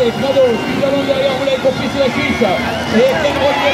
Crado, Switzerland derrière, vous l'avez compris, c'est la Suisse. Et Ken Rosberg